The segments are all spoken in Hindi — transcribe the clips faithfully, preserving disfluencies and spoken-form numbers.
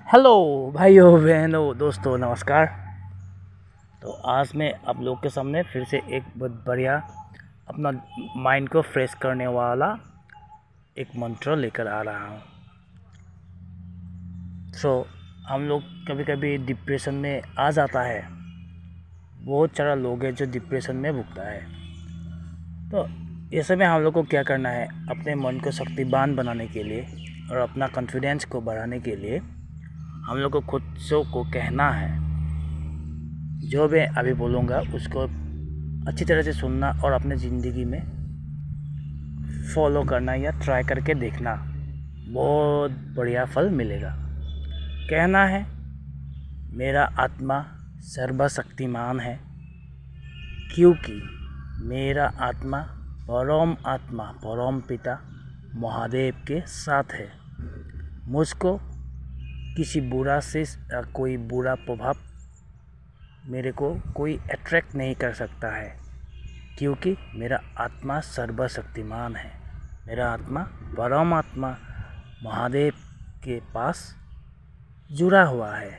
हेलो भाइयों बहनों दोस्तों नमस्कार। तो आज मैं आप लोग के सामने फिर से एक बहुत बढ़िया अपना माइंड को फ्रेश करने वाला एक मंत्र लेकर आ रहा हूँ। सो हम लोग कभी कभी डिप्रेशन में आ जाता है। बहुत सारा लोग हैं जो डिप्रेशन में भुगता है। तो ऐसे में हम लोग को क्या करना है, अपने मन को शक्तिवान बनाने के लिए और अपना कॉन्फिडेंस को बढ़ाने के लिए हम लोग को खुद से को कहना है, जो मैं अभी बोलूँगा उसको अच्छी तरह से सुनना और अपने ज़िंदगी में फॉलो करना या ट्राई करके देखना, बहुत बढ़िया फल मिलेगा। कहना है, मेरा आत्मा सर्वशक्तिमान है, क्योंकि मेरा आत्मा परम आत्मा परम पिता महादेव के साथ है। मुझको किसी बुरा से कोई बुरा प्रभाव मेरे को कोई अट्रैक्ट नहीं कर सकता है, क्योंकि मेरा आत्मा सर्वशक्तिमान है। मेरा आत्मा परम आत्मा महादेव के पास जुड़ा हुआ है।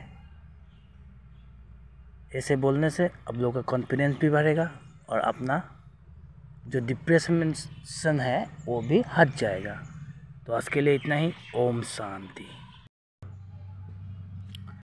ऐसे बोलने से आप लोगों का कॉन्फिडेंस भी बढ़ेगा और अपना जो डिप्रेशन है वो भी हट जाएगा। तो आज के लिए इतना ही। ओम शांति।